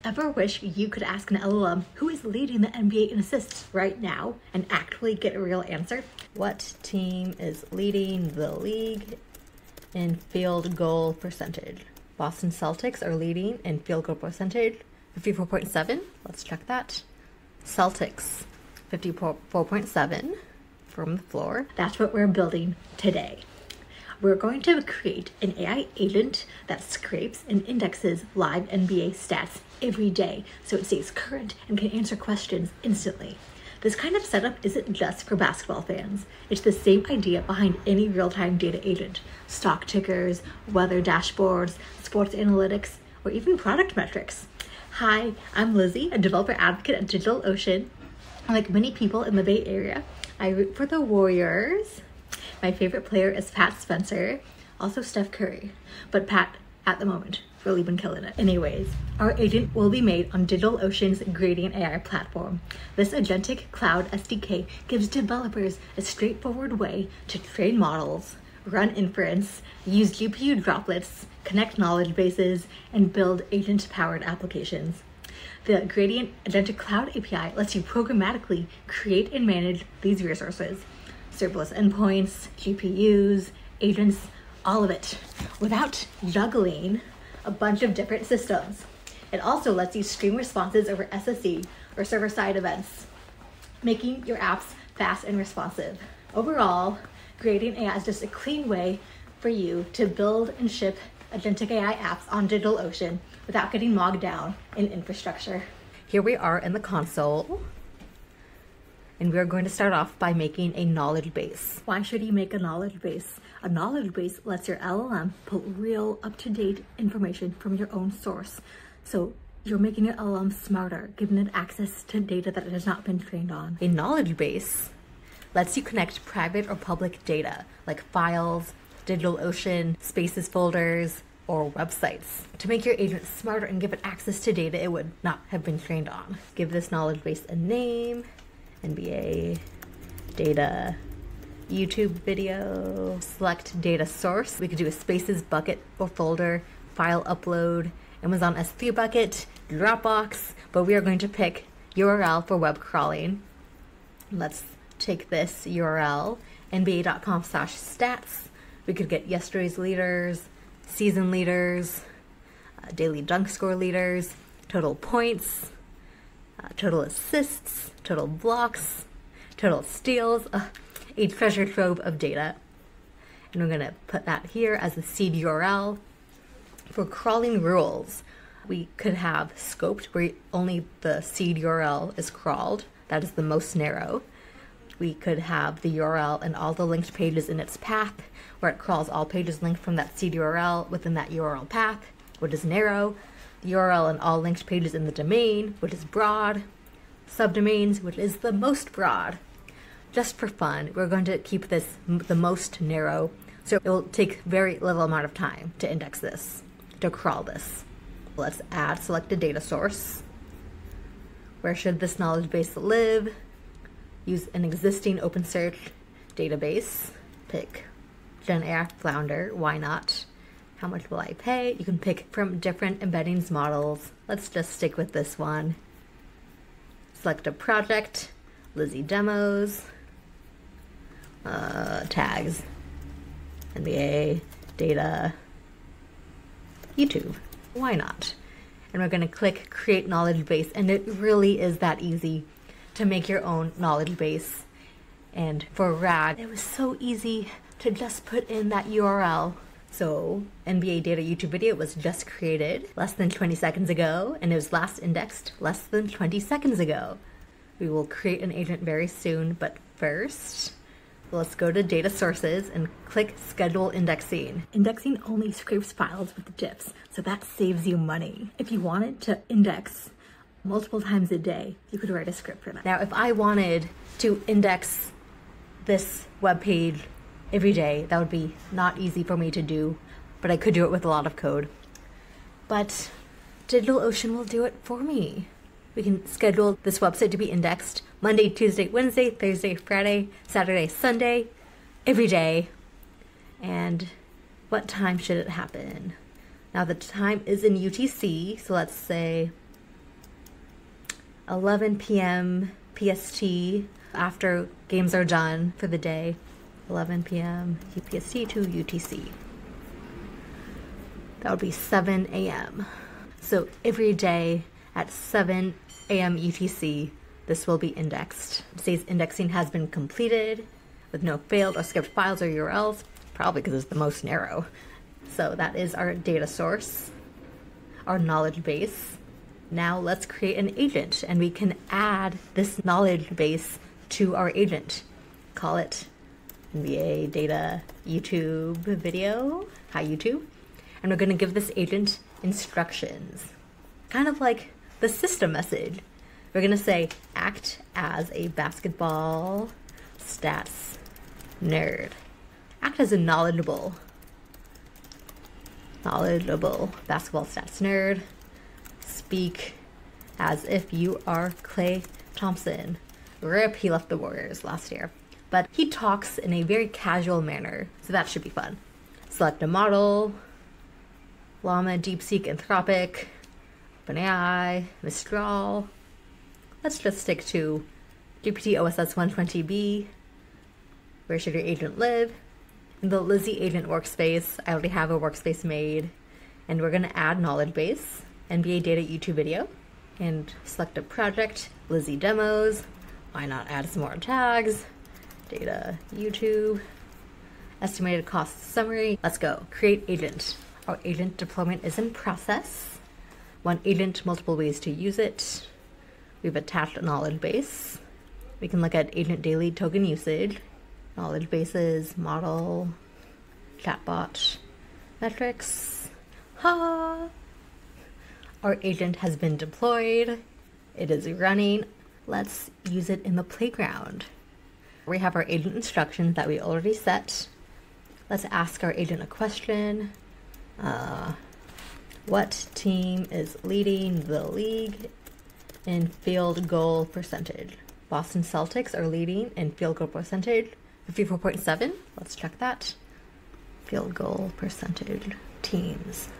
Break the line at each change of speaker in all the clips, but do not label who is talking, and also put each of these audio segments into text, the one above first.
Ever wish you could ask an LLM who is leading the NBA in assists right now and actually get a real answer? What team is leading the league in field goal percentage? Boston Celtics are leading in field goal percentage, 54.7. Let's check that. Celtics, 54.7 from the floor. That's what we're building today. We're going to create an AI agent that scrapes and indexes live NBA stats every day so it stays current and can answer questions instantly. This kind of setup isn't just for basketball fans. It's the same idea behind any real-time data agent. Stock tickers, weather dashboards, sports analytics, or even product metrics. Hi, I'm Lizzie, a developer advocate at DigitalOcean. Like many people in the Bay Area, I root for the Warriors. My favorite player is Pat Spencer, also Steph Curry. But Pat, at the moment, really been killing it. Anyways, our agent will be made on DigitalOcean's Gradient AI platform. This agentic cloud SDK gives developers a straightforward way to train models, run inference, use GPU droplets, connect knowledge bases, and build agent-powered applications. The Gradient Agentic Cloud API lets you programmatically create and manage these resources. Serverless endpoints, GPUs, agents, all of it, without juggling a bunch of different systems. It also lets you stream responses over SSE or server-side events, making your apps fast and responsive. Overall, Gradient AI is just a clean way for you to build and ship agentic AI apps on DigitalOcean without getting bogged down in infrastructure. Here we are in the console. And we're going to start off by making a knowledge base. Why should you make a knowledge base? A knowledge base lets your LLM pull real up-to-date information from your own source. So you're making your LLM smarter, giving it access to data that it has not been trained on. A knowledge base lets you connect private or public data like files, DigitalOcean, Spaces folders, or websites to make your agent smarter and give it access to data it would not have been trained on. Give this knowledge base a name. NBA data, YouTube video, select data source. We could do a Spaces bucket or folder, file upload, Amazon S3 bucket, Dropbox, but we are going to pick URL for web crawling. Let's take this URL, nba.com/stats. We could get yesterday's leaders, season leaders, daily dunk score leaders, total points, total assists, total blocks, total steals, a treasure trove of data. And we're gonna put that here as the seed URL. For crawling rules, we could have scoped where only the seed URL is crawled. That is the most narrow. We could have the URL and all the linked pages in its path, where it crawls all pages linked from that seed URL within that URL path, which is narrow. The URL and all linked pages in the domain, which is broad. Subdomains, which is the most broad. Just for fun, we're going to keep this the most narrow, so it will take very little amount of time to index this, to crawl this. Let's add selected data source. Where should this knowledge base live? Use an existing OpenSearch database. Pick Gen AI Flounder, why not? How much will I pay? You can pick from different embeddings models. Let's just stick with this one. Select a project, Lizzie demos, tags, NBA, data, YouTube. Why not? And we're going to click create knowledge base, and it really is that easy to make your own knowledge base. And for RAG, it was so easy to just put in that URL. So NBA data YouTube video was just created less than 20 seconds ago, and it was last indexed less than 20 seconds ago. We will create an agent very soon, but first, let's go to data sources and click schedule indexing. Indexing only scrapes files with diffs, so that saves you money. If you wanted to index multiple times a day, you could write a script for that. Now, if I wanted to index this web page every day, that would be not easy for me to do, but I could do it with a lot of code. But DigitalOcean will do it for me. We can schedule this website to be indexed Monday, Tuesday, Wednesday, Thursday, Friday, Saturday, Sunday, every day. And what time should it happen? Now the time is in UTC, so let's say 11 p.m. PST after games are done for the day. 11 p.m. PST to UTC. That would be 7 a.m. So every day at 7 a.m. UTC, this will be indexed. It says indexing has been completed with no failed or skipped files or URLs, probably because it's the most narrow. So that is our data source, our knowledge base. Now let's create an agent, and we can add this knowledge base to our agent. Call it NBA Data YouTube Video. Hi YouTube. And we're going to give this agent instructions, kind of like the system message. We're going to say, act as a basketball stats nerd. Act as a knowledgeable basketball stats nerd. Speak as if you are Klay Thompson. RIP, he left the Warriors last year. But he talks in a very casual manner, so that should be fun. Select a model. Llama, DeepSeek, Anthropic, OpenAI, Mistral. Let's just stick to GPT OSS 120B. Where should your agent live? In the Lizzie agent workspace. I already have a workspace made. And we're going to add knowledge base, NBA Data YouTube Video, and select a project, Lizzie Demos. Why not add some more tags? Data YouTube. Estimated cost summary. Let's go. Create agent. Our agent deployment is in process. One agent, multiple ways to use it. We've attached a knowledge base. We can look at agent daily token usage, knowledge bases, model, chatbot, metrics. Ha! Our agent has been deployed. It is running. Let's use it in the playground. We have our agent instructions that we already set. Let's ask our agent a question. What team is leading the league in field goal percentage? Boston Celtics are leading in field goal percentage, 54.7. Let's check that. Field goal percentage teams.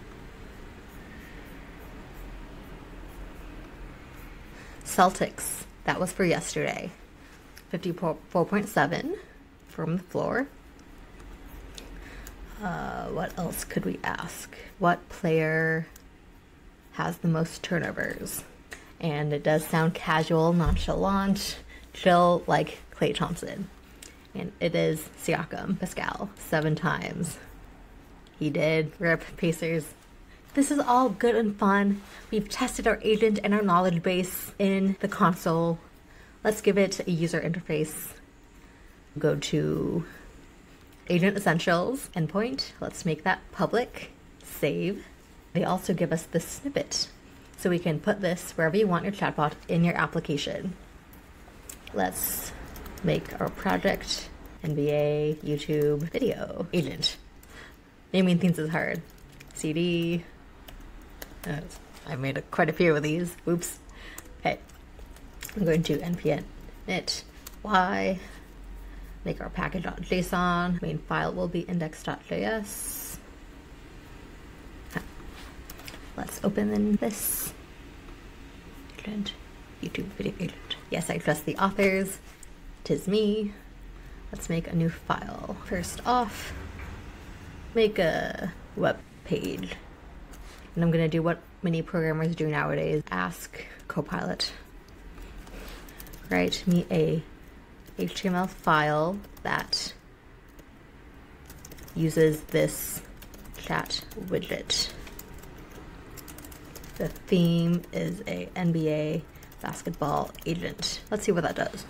Celtics, that was for yesterday. 54.7 from the floor. What else could we ask? What player has the most turnovers? And it does sound casual, nonchalant, chill like Klay Thompson. And it is Siakam Pascal, 7 times. He did. RIP Pacers. This is all good and fun. We've tested our agent and our knowledge base in the console. Let's give it a user interface. Go to Agent Essentials, endpoint. Let's make that public. Save. They also give us the snippet, so we can put this wherever you want your chatbot in your application. Let's make our project NBA YouTube Video Agent. Naming things is hard. CD. I made quite a few of these. Oops. Okay. I'm going to npm init y. Make our package.json. Main file will be index.js. Let's open this agent, YouTube video agent. Yes, I trust the authors. 'Tis me. Let's make a new file. First off, make a web page. And I'm gonna do what many programmers do nowadays. Ask Copilot. Write me a HTML file that uses this chat widget. The theme is a NBA basketball agent. Let's see what that does.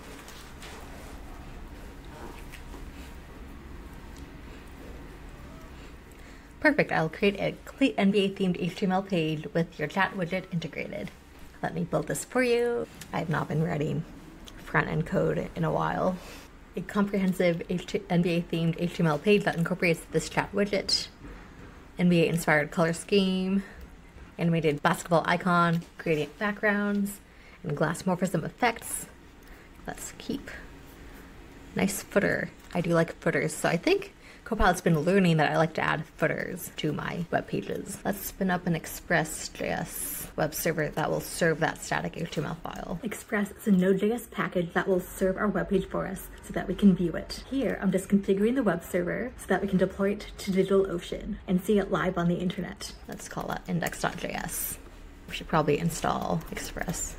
Perfect, I'll create a complete NBA themed HTML page with your chat widget integrated. Let me build this for you. I have not been writing front-end code in a while. A comprehensive NBA themed HTML page that incorporates this chat widget, NBA inspired color scheme, animated basketball icon, gradient backgrounds, and glass morphism effects. Let's keep. Nice footer. I do like footers, so I think Copilot's been learning that I like to add footers to my web pages. Let's spin up an Express.js web server that will serve that static HTML file. Express is a Node.js package that will serve our web page for us so that we can view it. Here, I'm just configuring the web server so that we can deploy it to DigitalOcean and see it live on the internet. Let's call that index.js. We should probably install Express.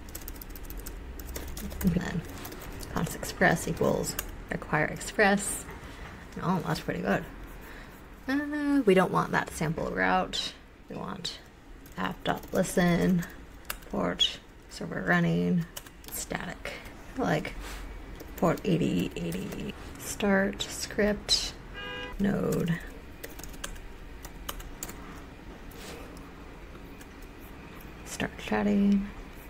And then const express equals require express. Oh, that's pretty good. We don't want that sample route. We want app.listen, port, server running, static, like port 8080, start script, node, start chatting.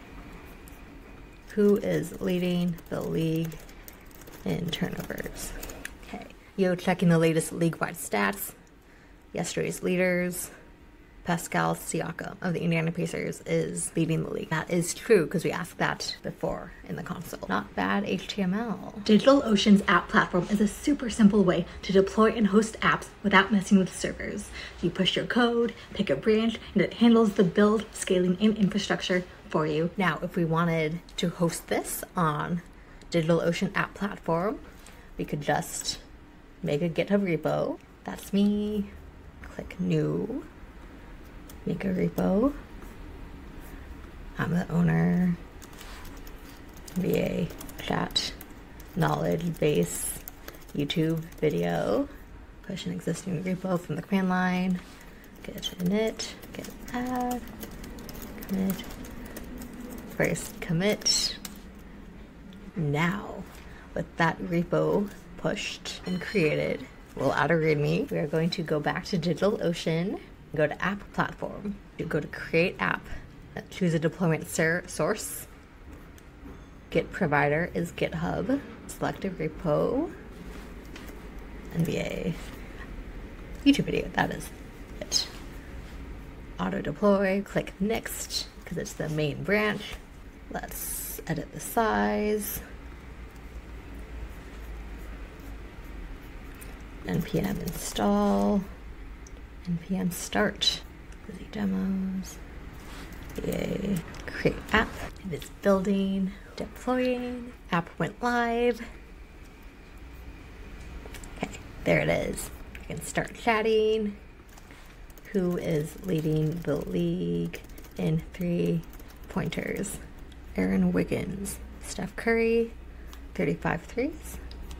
Who is leading the league in turnovers? Okay, yo, checking the latest league-wide stats. Yesterday's leaders. Pascal Siakam of the Indiana Pacers is leading the league. That is true because we asked that before in the console. Not bad HTML. DigitalOcean's app platform is a super simple way to deploy and host apps without messing with servers. You push your code, pick a branch, and it handles the build, scaling, and infrastructure for you. Now, if we wanted to host this on DigitalOcean App Platform, we could just make a GitHub repo. That's me. Click New. Make a repo. I'm the owner. VA, chat, knowledge base, YouTube video. Push an existing repo from the command line. Git init, git add, commit. First commit. Now, with that repo pushed and created, we'll add a README. We are going to go back to DigitalOcean. Go to App Platform. You go to Create App. Choose a deployment source. Git provider is GitHub. Select a repo. NVA. YouTube video. That is it. Auto deploy. Click Next because it's the main branch. Let's edit the size. npm install. npm start. Busy demos. Yay. Create app. It is building. Deploying. App went live. Okay, there it is. I can start chatting. Who is leading the league in 3 pointers? Aaron Wiggins. Steph Curry. 35 threes.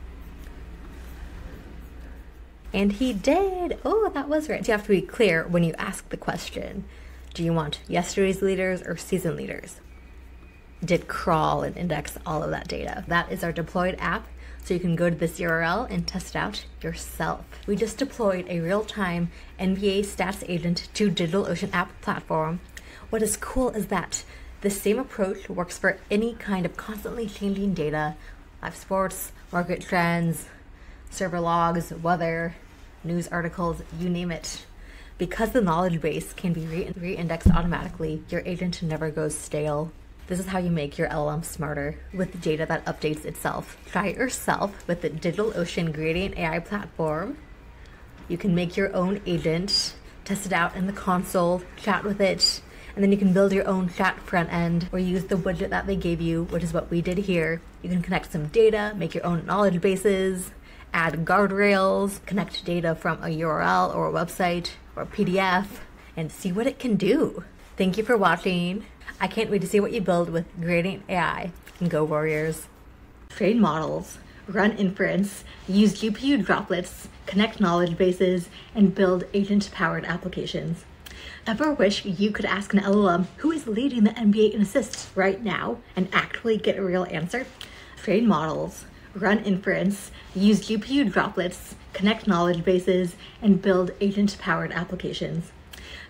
And he did. Oh, that was right. So you have to be clear when you ask the question. Do you want yesterday's leaders or season leaders? Did crawl and index all of that data. That is our deployed app. So you can go to this URL and test it out yourself. We just deployed a real-time NBA stats agent to DigitalOcean App Platform. What is cool is that the same approach works for any kind of constantly changing data, live sports, market trends, server logs, weather, news articles, you name it. Because the knowledge base can be re-indexed automatically, your agent never goes stale. This is how you make your LLM smarter with data that updates itself. Try it yourself with the DigitalOcean Gradient AI platform. You can make your own agent, test it out in the console, chat with it, and then you can build your own chat front end or use the widget that they gave you, which is what we did here. You can connect some data, make your own knowledge bases, add guardrails, connect data from a URL or a website or a PDF, and see what it can do. Thank you for watching. I can't wait to see what you build with Gradient AI. And go Warriors. Train models, run inference, use GPU droplets, connect knowledge bases, and build agent-powered applications. Ever wish you could ask an LLM who is leading the NBA in assists right now and actually get a real answer? Train models, run inference, use GPU droplets, connect knowledge bases, and build agent-powered applications.